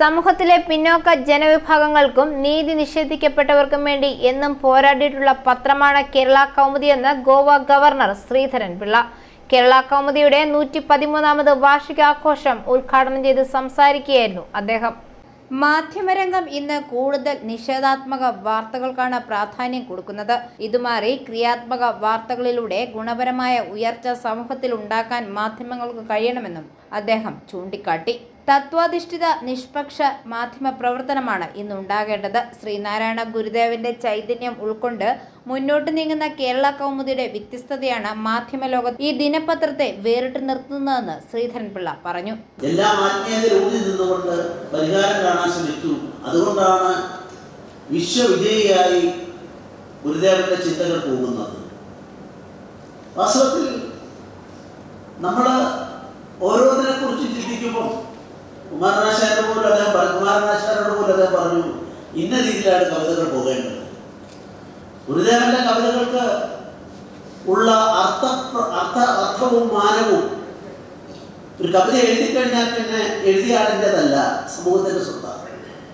സമൂഹത്തിലെ പിന്നോക്ക ജനവിഭാഗങ്ങൾക്കും നീതി നിഷേധിക്കപ്പെട്ടവർക്കും വേണ്ടി എന്നും പോരാടിയിട്ടുള്ള പത്രമാണ് കേരള കൗമുദി എന്ന് ഗോവ ഗവർണർ ശ്രീധരൻ പിള്ള. കേരള കൗമുദിയുടെ 113ാമത് വാർഷികാഘോഷം ഉദ്ഘാടനം ചെയ്ത് സംസാരിക്കുകയായിരുന്നു അദ്ദേഹം. മാധ്യമരംഗം ഇന്ന് കൂടുതൽ നിഷേധാത്മക വാർത്തകൾക്കാണ് പ്രാധാന്യം കൊടുക്കുന്നത്. ഇതുമാറി ക്രിയാത്മക വാർത്തകളിലൂടെ ഗുണപരമായ ഉയർച്ച സമൂഹത്തിൽ ഉണ്ടാക്കാൻ മാധ്യമങ്ങൾക്ക് കഴിയണമെന്നും അദ്ദേഹം ചൂണ്ടിക്കാട്ടി. തത്വാധിഷ്ഠിത നിഷ്പക്ഷ മാധ്യമ പ്രവർത്തനമാണ് ഇന്നുണ്ടാകേണ്ടത്. ശ്രീനാരായണ ഗുരുദേവന്റെ ചൈതന്യം ഉൾക്കൊണ്ട് മുന്നോട്ട് നീങ്ങുന്ന കേരള കൗമുദിയുടെ വ്യത്യസ്തതയാണ് മാധ്യമ ലോകത്ത് ഈ ദിനപത്രത്തെ വേറിട്ട് നിർത്തുന്നതെന്ന് ശ്രീധരൻ പിള്ള പറഞ്ഞു. എല്ലാ ആത്മീയതയിലൂടെ നിന്നുകൊണ്ട് പരിഹാരം കാണാൻ ശ്രമിച്ചു. അതുകൊണ്ടാണ് വിശ്വവിജയിയായി ഗുരുദേവന്റെ ചിന്തകൾ പോകുന്നത്. വാസ്തവത്തിൽ നമ്മൾ ഓരോന്നിനെ കുറിച്ച് ചിന്തിക്കുമ്പോൾ കുമാരനാശാരോട് പോലും അദ്ദേഹം പറഞ്ഞു, ഇന്ന രീതിയിലാണ് കവിതകൾ പോകേണ്ടത്. ഗുരുദേവന്റെ കവിതകൾക്ക് ഉള്ള അർത്ഥവും മാനവും ഒരു കവിത എഴുതിക്കഴിഞ്ഞാൽ പിന്നെ എഴുതിയ ആളിൻ്റെതല്ല, സമൂഹത്തിന്റെ സ്വത്താണ്.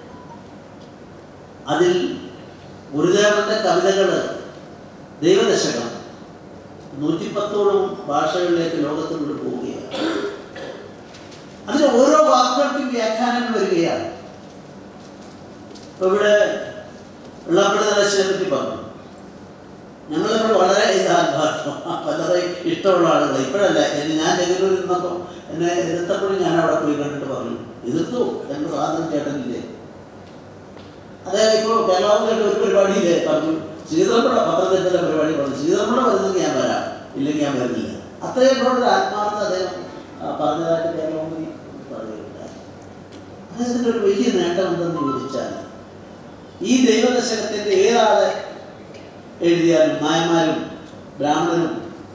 അതിൽ ഗുരുദേവന്റെ കവിതകൾ ദൈവദശകം 110ഓളം ഭാഷകളിലേക്ക് ലോകത്തിലൂടെ പോവുകയാണ്. അതിന് ഓരോ വാക്കുകൾക്കും വ്യാഖ്യാനങ്ങൾ വരികയാണ്. ഇപ്പൊ ഇവിടെ വെള്ളാപ്പള്ളി നടേശനെ പറ്റി പറഞ്ഞു. ഞങ്ങളിവിടെ വളരെ വളരെ ഇഷ്ടമുള്ള ആളുകൾ. ഇപ്പോഴല്ല, ഞാൻ ഡെങ്കിലൂരിൽ നിന്നപ്പോൾ എന്നെ എതിർത്തപ്പോഴും ഞാൻ അവിടെ പോയി കണ്ടിട്ട് പറഞ്ഞു, എതിർത്തു എൻ്റെ സാധനം ചേട്ടനില്ലേ. അതായത് ഇപ്പോൾ കേരളത്തിലെ ഒരു പരിപാടിയില്ലേ പറഞ്ഞു, ശ്രീധരൻപിള്ള പത്രത്തിൻ്റെ പരിപാടി പറഞ്ഞു, ശ്രീധരൻപിള്ള വരുന്നെങ്കിൽ ഞാൻ വരാം, ഇല്ലെങ്കിൽ ഞാൻ വരുന്നില്ല. അത്രയും ഒരു ആത്മാർത്ഥ അദ്ദേഹം പറഞ്ഞതായിട്ട് കേരളം പറയുകയുണ്ടായി. അതിൻ്റെ ഒരു വലിയ നേട്ടം എന്തെന്ന് ചോദിച്ചാൽ, ഈ ദൈവദശകത്തിൻ്റെ ഏതാളെ എഴുതിയാലും നായന്മാരും ബ്രാഹ്മണരും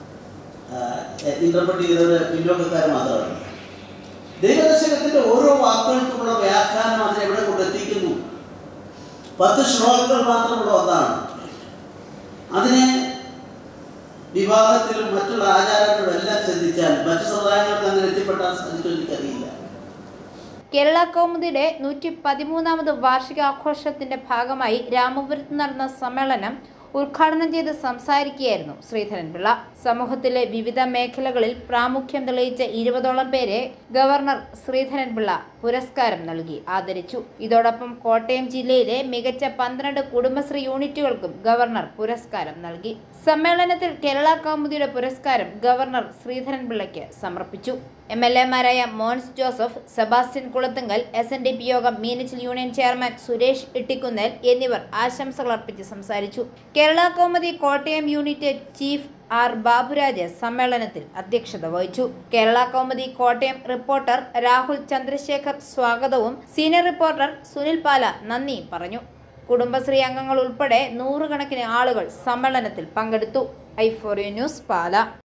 ഇന്റർപ്രറ്റ് ചെയ്തവര് പിന്നോക്കക്കാർ മാത്രമല്ല. ദൈവദശകത്തിന്റെ ഓരോ വാക്കുകൾക്കുമുള്ള വ്യാഖ്യാനം അതിനെവിടെ കൊണ്ടെത്തിക്കുന്നു. 10 ശ്ലോകങ്ങൾ മാത്രമുള്ള ഒന്നാണ്. അതിനെ വിവാഹത്തിലും മറ്റുള്ള ആചാരങ്ങളും എല്ലാം ശ്രദ്ധിച്ചാൽ മറ്റു സമുദായങ്ങൾക്ക് അങ്ങനെ എത്തിപ്പെട്ടാൽ സാധിക്കുമെന്ന് എനിക്കറിയില്ല. കേരള കൗമുദിയുടെ 113ാമത് വാർഷികാഘോഷത്തിന്റെ ഭാഗമായി രാമപുരത്ത് നടന്ന സമ്മേളനം ഉദ്ഘാടനം ചെയ്ത് സംസാരിക്കുകയായിരുന്നു ശ്രീധരൻ പിള്ള. സമൂഹത്തിലെ വിവിധ മേഖലകളിൽ പ്രാമുഖ്യം തെളിയിച്ച 20ഓളം പേരെ ഗവർണർ ശ്രീധരൻ പിള്ള പുരസ്കാരം നൽകി ആദരിച്ചു. ഇതോടൊപ്പം കോട്ടയം ജില്ലയിലെ മികച്ച 12 കുടുംബശ്രീ യൂണിറ്റുകൾക്കും ഗവർണർ പുരസ്കാരം നൽകി. സമ്മേളനത്തിൽ കേരള കൗമുദിയുടെ പുരസ്കാരം ഗവർണർ ശ്രീധരൻ പിള്ളയ്ക്ക് സമർപ്പിച്ചു. MLA-മാരായ മോൻസ് ജോസഫ്, സെബാസ്റ്റ്യൻ കുളത്തുങ്കൽ, SNDP യോഗം മീനച്ചിൽ യൂണിയൻ ചെയർമാൻ സുരേഷ് ഇട്ടിക്കുന്നേൽ എന്നിവർ ആശംസകൾ അർപ്പിച്ച് സംസാരിച്ചു. Kerala Kaumudi Kottayam unit chief R. Baburaj സമ്മേളനത്തിൽ അധ്യക്ഷത വഹിച്ചു. കേരള കൗമുദി കോട്ടയം റിപ്പോർട്ടർ രാഹുൽ ചന്ദ്രശേഖർ സ്വാഗതവും സീനിയർ റിപ്പോർട്ടർ സുനിൽ പാല നന്ദി പറഞ്ഞു. കുടുംബശ്രീ അംഗങ്ങൾ ഉൾപ്പെടെ 100 കണക്കിന് ആളുകൾ സമ്മേളനത്തിൽ പങ്കെടുത്തു. i4u ന്യൂസ് പാല.